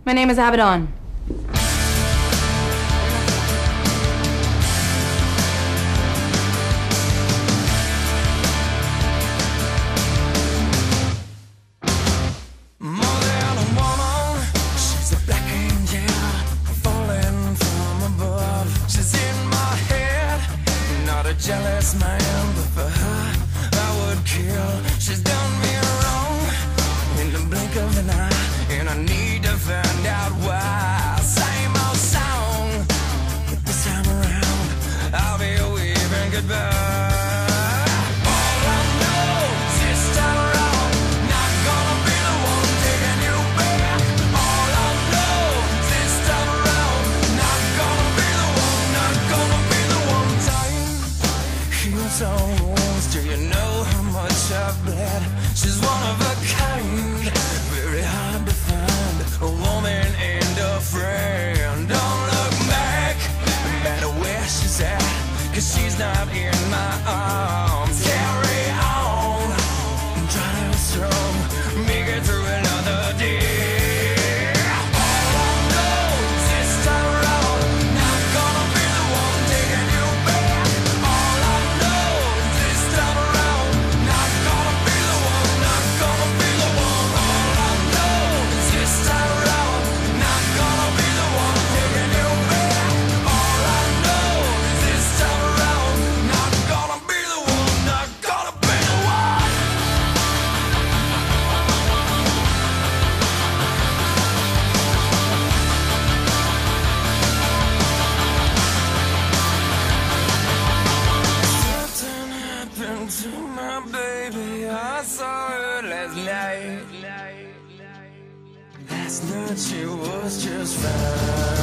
My name is Abaddon. More than a woman, she's a black angel falling from above. She's in my head, not a jealous man, but for her I would kill. She's done me wrong in the blink of an eye, and I need to find out why. Same old song, but this time around I'll be waving goodbye. Do you know how much I've bled? She's one of a kind, very hard to find, a woman and a friend. Don't look back, no matter where she's at, 'cause she's not in my arms. Carry on, drive strong, make it through another day. To my baby, I saw her last night. Last night she was just fine.